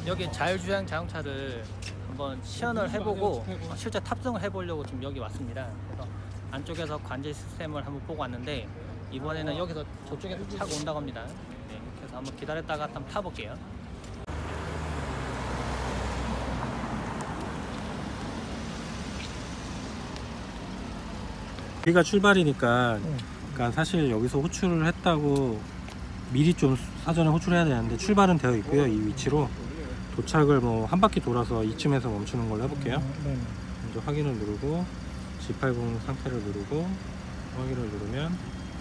여기 자율주행 자동차를 한번 시연을 해보고 실제 탑승을 해보려고 지금 여기 왔습니다. 그래서 안쪽에서 관제 시스템을 한번 보고 왔는데 이번에는 여기서 저쪽에서 차가 온다고 합니다. 네, 그래서 한번 기다렸다가 한번 타볼게요. 여기가 출발이니까 그러니까 사실 여기서 호출을 했다고 미리 좀 사전에 호출해야 되는데 출발은 되어 있고요. 이 위치로 도착을 뭐 한 바퀴 돌아서 이쯤에서 멈추는 걸로 해볼게요. 먼저 확인을 누르고 G80 상태를 누르고 확인을 누르면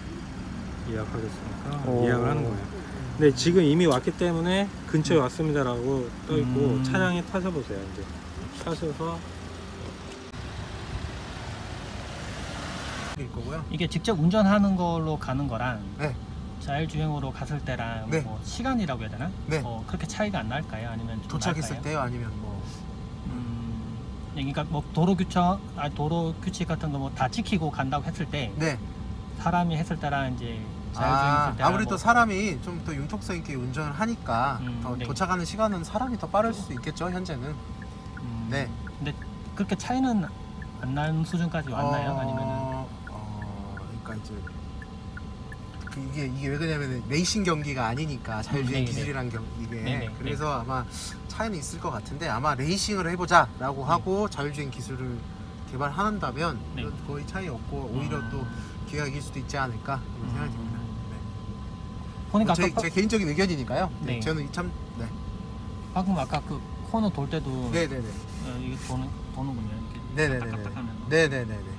예약하겠습니까? 예약을 하는 거예요. 근데 지금 이미 왔기 때문에 근처에 왔습니다 라고 떠있고 차량에 타셔보세요. 이제 타셔서 거고요. 이게 직접 운전하는 걸로 가는 거랑 네. 자율주행으로 갔을 때랑 네. 뭐 시간이라고 해야 되나? 네. 그렇게 차이가 안 날까요? 아니면 좀 도착했을 날까요? 때요? 아니면 뭐 그러니까 뭐 도로 규칙 같은 거 뭐 다 지키고 간다고 했을 때 네. 사람이 했을 때랑 이제 자율주행 했을 때랑 아무래도 뭐 사람이 좀 더 융통성 있게 운전을 하니까 더 네. 도착하는 시간은 사람이 더 빠를 수 있겠죠, 현재는. 네. 근데 그렇게 차이는 안 나는 수준까지 왔나요? 아니면은 그러니까 이제 이게 왜 그러냐면 레이싱 경기가 아니니까 자율주행 기술이란 이게 그래서 아마 차이는 있을 것 같은데 아마 레이싱을 해보자라고 하고 자율주행 기술을 개발한다면 거의 차이 없고 오히려 또 기회가 이길 수도 있지 않을까 생각이 듭니다. 보니까 제 개인적인 의견이니까요. 네. 저는 참 방금 아까 그 코너 돌 때도 네네네. 이게 도는군요. 네네네. 딱딱하면서. 네네네네.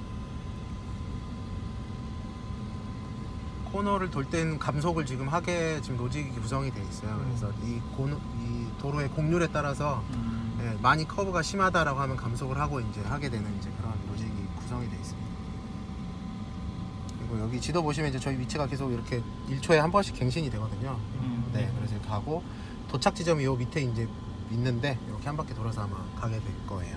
코너를 돌 땐 감속을 지금 하게 지금 로직이 구성이 되어 있어요. 그래서 이 도로의 곡률에 따라서 많이 커브가 심하다라고 하면 감속을 하고 이제 하게 되는 이제 그런 로직이 구성이 되어 있습니다. 그리고 여기 지도 보시면 이제 저희 위치가 계속 이렇게 1초에 한 번씩 갱신이 되거든요. 네, 그래서 이렇게 가고 도착 지점이 요 밑에 이제 있는데 이렇게 한 바퀴 돌아서 아마 가게 될 거예요.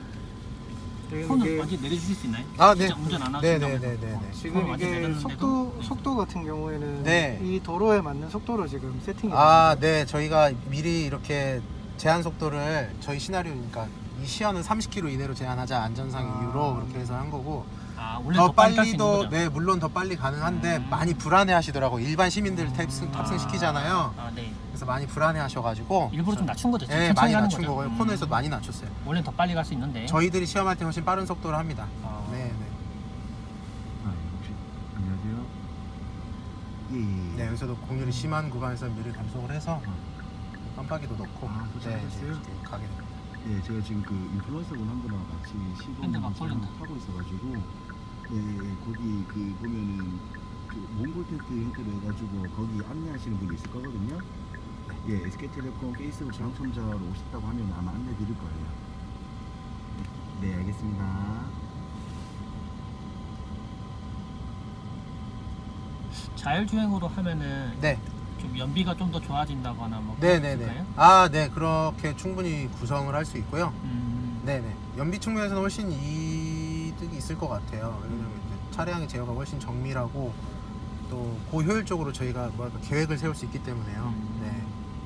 폰은 완전 내려주실 수 있나요? 네. 운전 안 하신다고 네네네네. 지금 이게 속도 같은 경우에는 네. 이 도로에 맞는 속도로 지금 세팅이 네. 저희가 미리 이렇게 제한 속도를 저희 시나리오니까 이 시연은 30km 이내로 제한하자 안전상 이유로 그렇게 해서 한 거고 원래 더 빨리 탈수 빨리도 있는 거죠? 물론 더 빨리 가능한데 많이 불안해 하시더라고요. 일반 시민들 탑승시키잖아요. 네. 그래서 많이 불안해 하셔가지고 일부러 좀 낮춘 거죠? 네, 많이 낮춘 거고요. 코너에서 많이 낮췄어요. 원래 더 빨리 갈 수 있는데 저희들이 시험할 때 훨씬 빠른 속도를 합니다. 네네. 혹시 안녕하세요. 네, 여기서도 곡률이 심한 구간에서 미리 감속을 해서 깜빡이도 넣고 도착하셨어요? 이렇게 가게 됩니다. 네, 제가 지금 그 인플루언서 분 한 분하고 같이 시범 하고 있어가지고 거기 그 보면은 그 몽골 텐트 형태로 해가지고 거기 안내하시는 분이 있을 거거든요. SK텔레콤 페이스북 당첨자로 오셨다고 하면 아마 안내 드릴 거예요. 네, 알겠습니다. 자율주행으로 하면은 좀 연비가 좀 더 좋아진다거나 뭐 네네네. 네, 그렇게 충분히 구성을 할 수 있고요. 네네. 연비 측면에서는 훨씬 이득이 있을 것 같아요. 왜냐면 이제 차량의 제어가 훨씬 정밀하고 또 고효율적으로 저희가 계획을 세울 수 있기 때문에요. 네.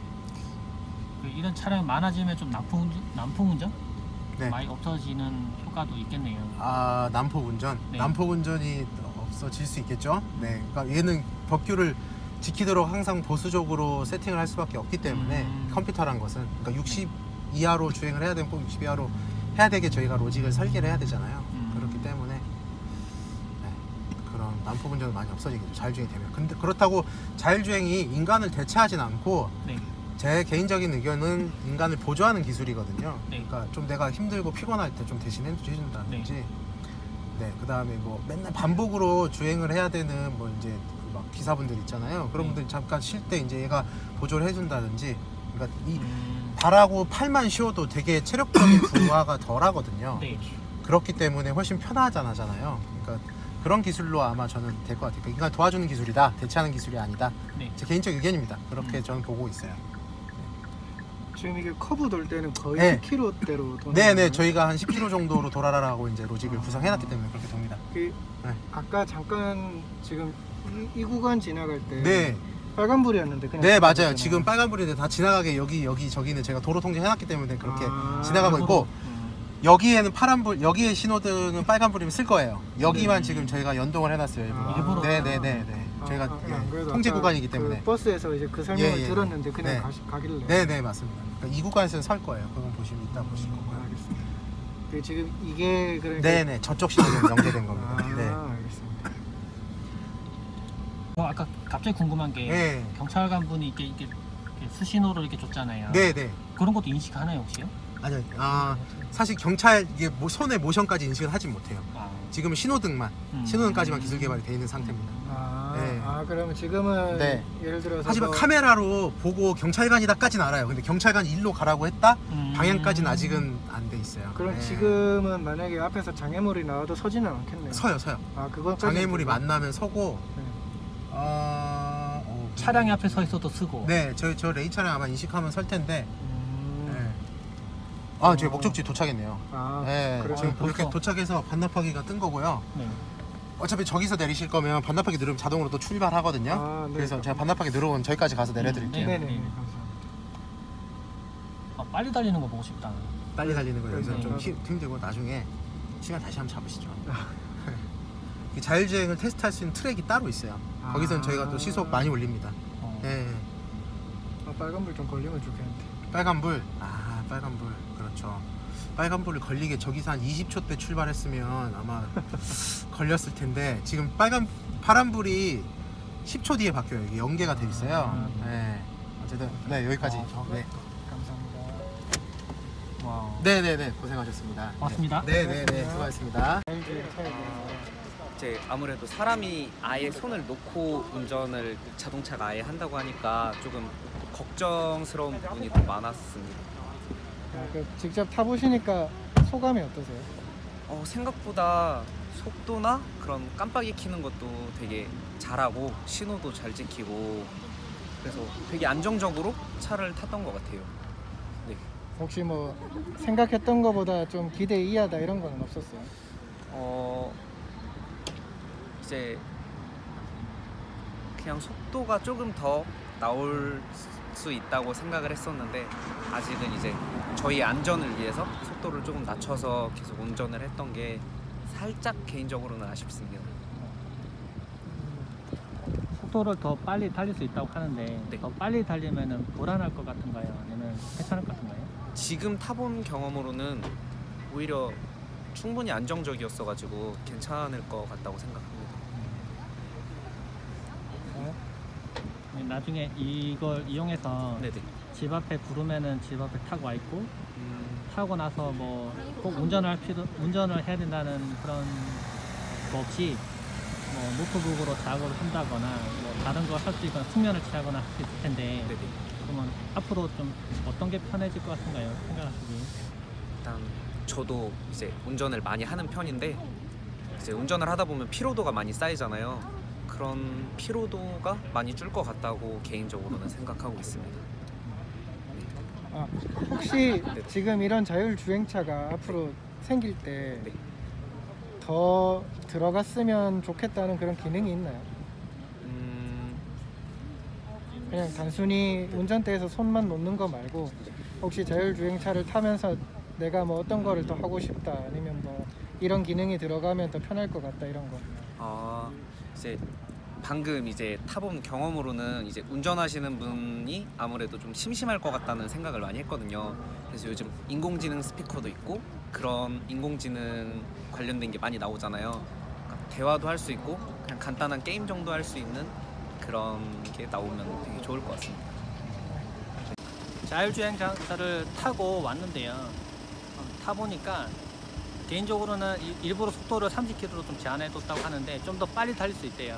이런 차량이 많아지면 좀 난폭 운전? 네. 많이 없어지는 효과도 있겠네요. 난폭 운전. 네. 난폭 운전이 없어질 수 있겠죠. 네. 그러니까 얘는 법규를 지키도록 항상 보수적으로 세팅을 할 수밖에 없기 때문에 컴퓨터란 것은 그러니까 60 이하로 주행을 해야 되면 꼭 60 이하로 해야 되게 저희가 로직을 설계를 해야 되잖아요. 그렇기 때문에 그런 난폭 운전은 많이 없어지겠죠. 자율주행이 되면. 근데 그렇다고 자율주행이 인간을 대체하진 않고 제 개인적인 의견은 인간을 보조하는 기술이거든요. 그러니까 좀 내가 힘들고 피곤할 때 좀 대신 해준다든지 그 다음에 뭐 맨날 반복으로 주행을 해야 되는 뭐 이제 막 기사분들 있잖아요. 그런 분들이 잠깐 쉴 때 이제 얘가 보조를 해준다든지. 그러니까 이 발하고 팔만 쉬어도 되게 체력적인 부하가 덜 하거든요. 그렇기 때문에 훨씬 편하잖아요. 그러니까 그런 기술로 아마 저는 될 것 같아요. 그러니까 인간 도와주는 기술이다, 대체하는 기술이 아니다. 제 개인적 의견입니다. 그렇게 저는 보고 있어요. 지금 이게 커브 돌 때는 거의 10km대로 도는 네네. 저희가 한 10km 정도로 돌아라라고 이제 로직을 구성해놨기 때문에 그렇게 돕니다. 아까 잠깐 지금 이 구간 지나갈 때 빨간불이었는데 그냥 네 맞아요. 지나갔잖아요. 지금 빨간불인데 다 지나가게 여기 저기는 제가 도로 통제 해놨기 때문에 그렇게 지나가고 있고 여기에는 파란불, 여기에 신호등은 빨간불이면 쓸 거예요. 여기만 지금 저희가 연동을 해놨어요. 일부러. 네네네. 저희가 안 그래도 통제 아까 구간이기 때문에. 그 버스에서 이제 그 설명을 예, 예. 들었는데 그냥 네. 가길래. 네네 맞습니다. 그러니까 이 구간에서는 설 거예요. 그건 보시면 이따 보실 거고요. 알겠습니다. 그 지금 이게 그러니까 네네 저쪽 신호등 연계된 겁니다. 네. 알겠습니다. 아까 갑자기 궁금한 게 네. 경찰관 분이 이렇게 수신호를 이렇게 줬잖아요. 네네. 그런 것도 인식하나요 혹시요? 아니요. 사실 경찰 이게 손의 모션까지 인식을 하진 못해요. 지금은 신호등만 신호등까지만 기술 개발이 되어 있는 상태입니다. 네. 그러면 지금은 네. 예를 들어서 하지만 카메라로 보고 경찰관이다까지는 알아요. 근데 경찰관 일로 가라고 했다 방향까지는 아직은 안 돼 있어요. 그럼 네. 지금은 만약에 앞에서 장애물이 나와도 서지는 않겠네요. 서요. 그거 장애물이 만나면 서고. 네. 차량이 앞에 서 있어도 쓰고. 네, 저 레이 차량 아마 인식하면 설 텐데. 네. 저희 목적지 도착했네요. 네, 지금 이렇게 도착해서 반납하기가 뜬 거고요. 네. 어차피 저기서 내리실 거면 반납하기 누르면 자동으로 또 출발하거든요. 네. 그래서 제가 반납하기 누르면 저기까지 가서 내려드릴게요. 네네. 감사합니다. 빨리 달리는 거 보고 싶다. 빨리 달리는 거 여기서 네. 좀 힘들고 나중에 시간 다시 한번 잡으시죠. 이 자율주행을 테스트할 수 있는 트랙이 따로 있어요. 거기서는 저희가 또 시속 많이 올립니다. 네. 빨간불 좀 걸리면 좋겠는데. 빨간불. 빨간불. 그렇죠. 빨간불을 걸리게 저기서 한 20초 때 출발했으면 아마 걸렸을 텐데 지금 파란불이 10초 뒤에 바뀌어요. 이게 연계가 돼 있어요. 네. 어쨌든 네 여기까지. 네. 감사합니다. 와우. 네네네 고생하셨습니다. 고맙습니다. 네네네 수고하셨습니다. 이제 아무래도 사람이 아예 손을 놓고 운전을 자동차가 아예 한다고 하니까 조금 걱정스러운 부분이 더 많았습니다. 직접 타보시니까 소감이 어떠세요? 생각보다 속도나 그런 깜빡이 켜는 것도 되게 잘하고 신호도 잘 지키고 그래서 되게 안정적으로 차를 탔던 것 같아요. 네. 혹시 뭐 생각했던 것보다 좀 기대 이하다 이런 건 없었어요? 이제 그냥 속도가 조금 더 나올 수 있다고 생각을 했었는데 아직은 이제 저희 안전을 위해서 속도를 조금 낮춰서 계속 운전을 했던 게 살짝 개인적으로는 아쉽습니다. 속도를 더 빨리 달릴 수 있다고 하는데 네. 더 빨리 달리면은 불안할 것 같은가요? 아니면 괜찮을 것 같은가요? 지금 타본 경험으로는 오히려 충분히 안정적이었어가지고 괜찮을 것 같다고 생각합니다. 나중에 이걸 이용해서 네네. 집 앞에 부르면은 집 앞에 타고 와 있고 타고 나서 뭐 꼭 운전을 해야 된다는 그런 거 없이 뭐 노트북으로 작업을 한다거나 뭐 다른 걸 할 수 있거나 숙면을 취하거나 할 수 있을 텐데 네네. 그러면 앞으로 좀 어떤 게 편해질 것 같은가요? 생각하시기? 일단 저도 이제 운전을 많이 하는 편인데 이제 운전을 하다 보면 피로도가 많이 쌓이잖아요. 그런 피로도가 많이 줄 것 같다고 개인적으로는 생각하고 있습니다. 혹시 네. 지금 이런 자율주행차가 앞으로 생길 때 네. 더 들어갔으면 좋겠다는 그런 기능이 있나요? 그냥 단순히 운전대에서 손만 놓는 거 말고 혹시 자율주행차를 타면서 내가 뭐 어떤 거를 더 하고 싶다 아니면 뭐 이런 기능이 들어가면 더 편할 것 같다 이런 거. 이제 방금 이제 타본 경험으로는 이제 운전하시는 분이 아무래도 좀 심심할 것 같다는 생각을 많이 했거든요. 그래서 요즘 인공지능 스피커도 있고 그런 인공지능 관련된 게 많이 나오잖아요. 그러니까 대화도 할 수 있고 그냥 간단한 게임 정도 할 수 있는 그런 게 나오면 되게 좋을 것 같습니다. 자율주행차를 타고 왔는데요. 타보니까 개인적으로는 일부러 속도를 30km로 좀 제한해뒀다고 하는데 좀 더 빨리 달릴 수 있대요.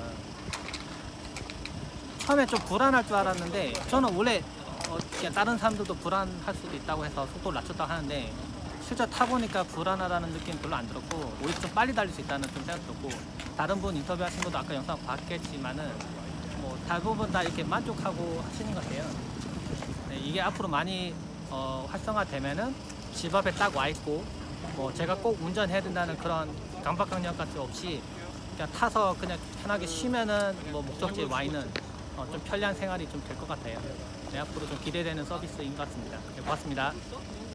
처음에 좀 불안할 줄 알았는데 저는 원래 그냥 다른 사람들도 불안할 수도 있다고 해서 속도를 낮췄다고 하는데 실제 타보니까 불안하다는 느낌 별로 안 들었고 오히려 좀 빨리 달릴 수 있다는 좀 생각 들었고 다른 분 인터뷰하신 것도 아까 영상 봤겠지만은 뭐 대부분 다 이렇게 만족하고 하시는 것 같아요. 네, 이게 앞으로 많이 활성화되면은 집 앞에 딱 와 있고 뭐 제가 꼭 운전해야 된다는 그런 강박관념 같은 거 없이 그냥 타서 그냥 편하게 쉬면은 뭐 목적지에 와 있는 좀 편리한 생활이 좀 될 것 같아요. 네, 앞으로 좀 기대되는 서비스인 것 같습니다. 네, 고맙습니다.